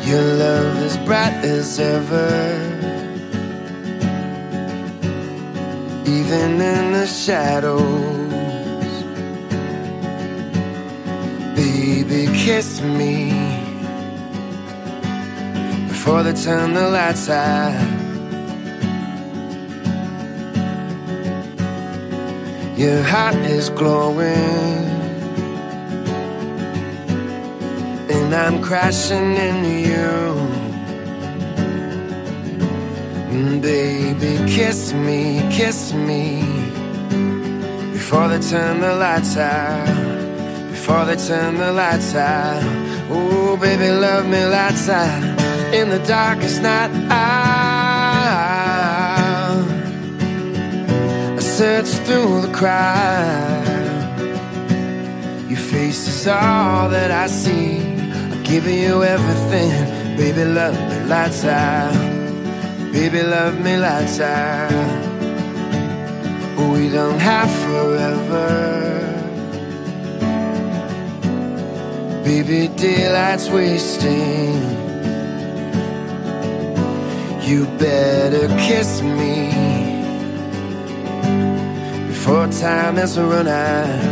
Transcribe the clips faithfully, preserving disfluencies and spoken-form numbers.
Your love as bright as ever, even in the shadows. Baby, kiss me before they turn the lights out. Your heart is glowing, and I'm crashing into you. Baby, kiss me, kiss me before they turn the lights out, before they turn the lights out. Oh, baby, love me lights out in the darkest night. I search through the crowd, your face is all that I see. I'm giving you everything, baby, love me lights out. Baby, love me lights out. We don't have forever, baby, daylight's wasting. You better kiss me before time has run out.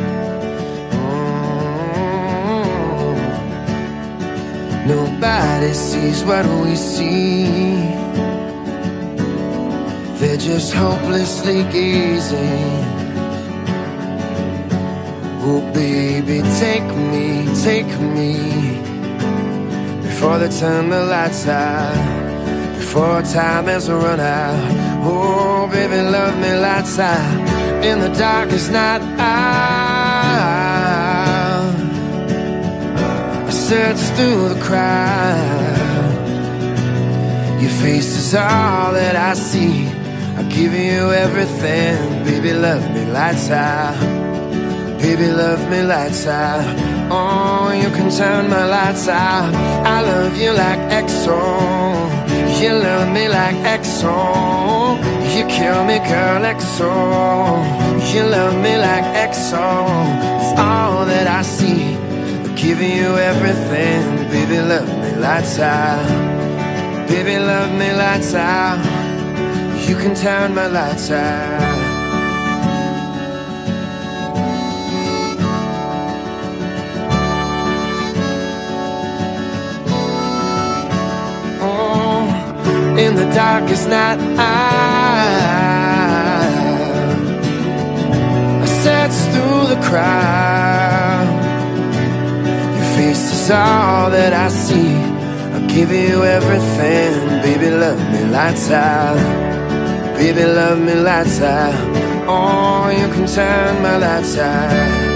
Mm. Nobody sees what we see, they're just hopelessly gazing. Oh baby, take me, take me before they turn the lights out, before time has run out. Oh baby, love me lights out in the darkest night. I search through the crowd, your face is all that I see. I'm giving you everything, baby, love me lights out. Baby, love me lights out. Oh, you can turn my lights out. I love you like X O. You love me like X O. You kill me, girl, X O. You love me like X O. It's all that I see. I'm giving you everything, baby, love me lights out. Baby, love me lights out. You can turn my lights out. Oh, in the darkest night, I, I search through the crowd. Your face is all that I see. I'll give you everything, baby, love me lights out. Baby, love me lights out. Oh, you can turn my lights out.